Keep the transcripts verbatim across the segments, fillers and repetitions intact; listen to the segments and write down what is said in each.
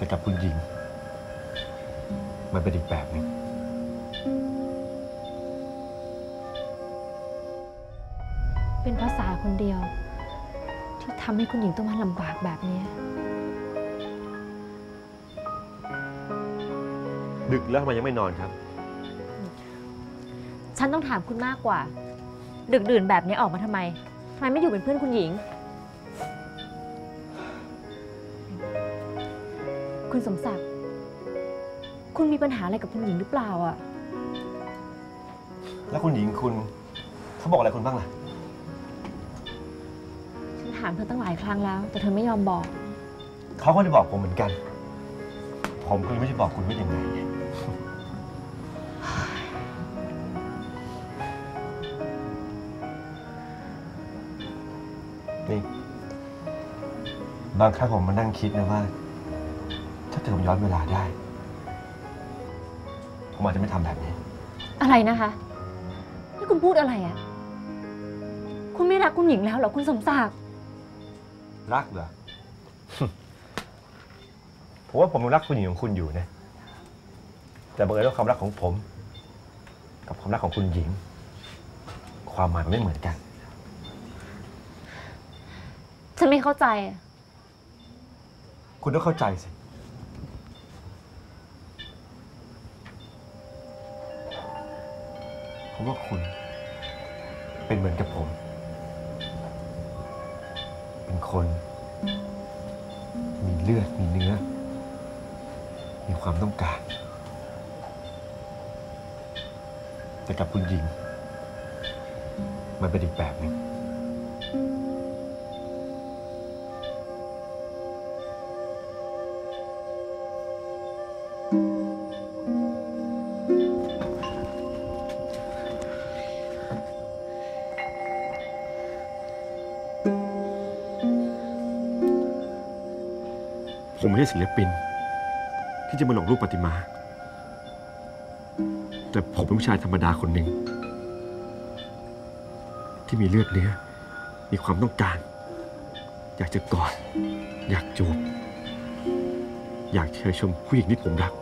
แต่กับคุณหญิงมันเป็นอีกแบบหนึ่งเป็นภาษาคนเดียวที่ทำให้คุณหญิงต้องมาลำบากแบบนี้ดึกแล้วทำไมยังไม่นอนครับฉันต้องถามคุณมากกว่าดึกดื่นแบบนี้ออกมาทำไมทำไมไม่อยู่เป็นเพื่อนคุณหญิงคุณสมศักดิ์คุณมีปัญหาอะไรกับคุณหญิงหรือเปล่าอ่ะแล้วคุณหญิงคุณเขาบอกอะไรคุณบ้างล่ะฉันถามเธอตั้งหลายครั้งแล้วแต่เธอไม่ยอมบอกเขาก็จะบอกผมเหมือนกันผมก็ไม่ได้บอกคุณว่ายังไงนี่บางครั้งผมมานั่งคิดนะว่าถ้าเธอย้อนเวลาได้ผมอาจจะไม่ทำแบบนี้อะไรนะคะนี่คุณพูดอะไรอ่ะคุณไม่รักคุณหญิงแล้วเหรอคุณสมศักดิ์รักเหรอ ผมว่าผมยังรักคุณหญิงของคุณอยู่นะแต่บังเอิญว่าความรักของผมกับความรักของคุณหญิงความหมายมันไม่เหมือนกันฉันไม่เข้าใจคุณต้องเข้าใจสิผมว่าคุณเป็นเหมือนกับผมเป็นคนมีเลือดมีเนื้อมีความต้องการแต่กับคุณหญิงมันเป็นอีกแบบหนึ่งผมไม่ใช่ศิลปินที่จะมาหลงรูปประติมาแต่ผมเป็นผู้ชายธรรมดาคนหนึ่งที่มีเลือดเนื้อมีความต้องการอยากจะกอดอยากจูบอยากเชิญชมผู้หญิงที่ผมรัก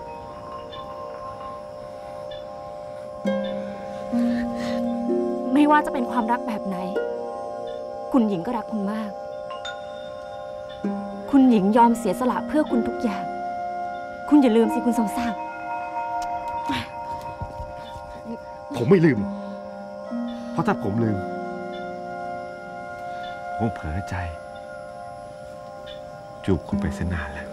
ไม่ว่าจะเป็นความรักแบบไหนคุณหญิงก็รักคุณมากคุณหญิงยอมเสียสละเพื่อคุณทุกอย่างคุณอย่าลืมสิคุณสมศักดิ์ผมไม่ลืมเพราะถ้าผมลืมผมเผลอใจจูบคุณไปซะนานแล้ว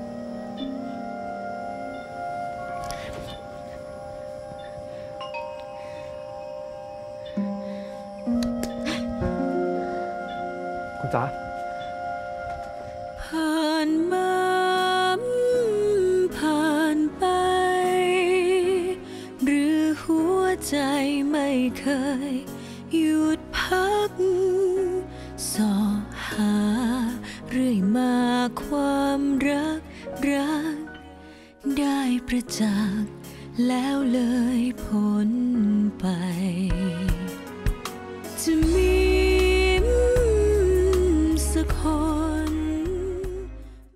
คุณจ๊ะผ่านมาผ่านไปหรือหัวใจไม่เคยหยุดพักสอหาเรื่อยมาความรักรักได้ประจักษ์แล้วเลยพ้นไปจะมีสักคน